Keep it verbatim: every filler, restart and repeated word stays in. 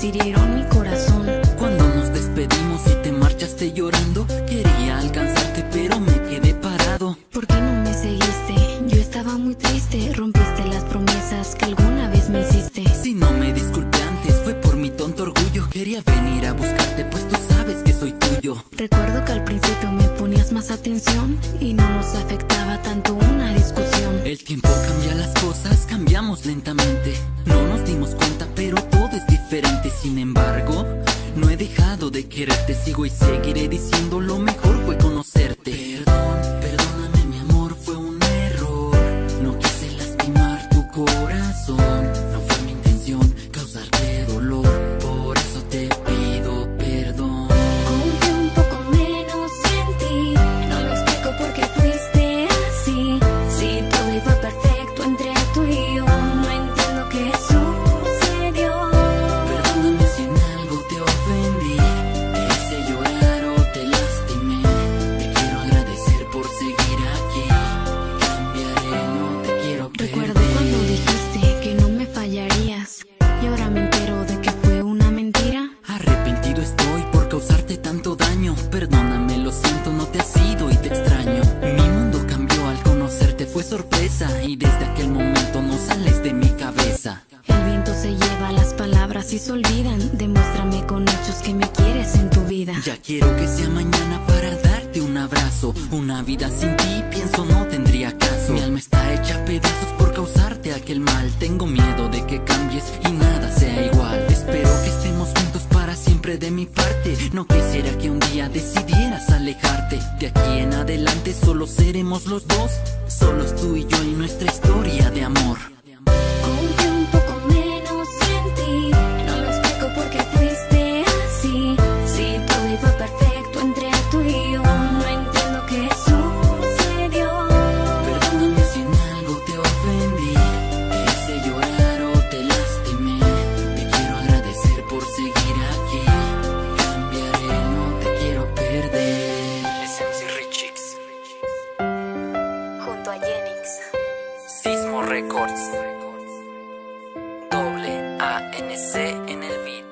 palabras hirieron mi corazón. Cuando nos despedimos y te marchaste llorando, quería alcanzarte pero me quedé parado. ¿Por qué no me seguiste? Yo estaba muy triste. Rompiste las promesas que alguna vez me hiciste. Si no me disculpé antes fue por mi tonto orgullo. Quería venir a buscarte pues tú sabes que soy tuyo. Recuerdo que al principio me ponías más atención y no nos afectaba tanto una discusión. El tiempo cambia las cosas, cambiamos lentamente. No nos dimos cuenta pero todo es diferente. Sin embargo, no he dejado de quererte. Sigo y seguiré diciendo lo mejor fue conocerte. Perdón, perdóname mi amor, fue un error. No quise lastimar tu corazón. No fue mi intención causarte dolor. Por eso te pido perdón. Confío un poco menos en ti. No me explico por qué fuiste así. Si todo iba perfecto entre tú y yo, no entiendo qué sucedió. Perdóname si en algo te ofendí, te hice llorar o te lastimé. Te quiero agradecer por seguir aquí. Cambiaré, no te quiero perder. Recuerdo cuando dijiste que no me fallarías y ahora me entero de que fue una mentira. Arrepentido estoy por causarte tanto daño. Perdóname, lo siento, no te has ido y te extraño. Mi mundo cambió al conocerte, fue sorpresa. Y desde aquel momento no sales de mi cabeza. El viento se lleva las palabras y se olvidan. Demuéstrame con hechos que me quieres en tu vida. Ya quiero que sea mañana para darte un abrazo. Una vida sin ti pienso no tendría caso. Mi alma está hecha a pedazos por causarte aquel mal. Tengo miedo de que cambies y nada sea igual. Espero que estemos juntos para siempre de mi parte. No quisiera que un día decidieras alejarte. De aquí en adelante solo seremos los dos, solos tú y yo en nuestra historia de amor. Confío un poco menos en ti. No me explico por qué fuiste así. Si todo iba perfecto entre tú y yo, no entiendo qué sucedió. Perdóname si en algo te ofendí, te hice llorar o te lastimé. Te quiero agradecer por seguir aquí. Cambiaré, no te quiero perder. Es M C Richix Junto a Yenix. Sismo Records. Doble A N C en el beat.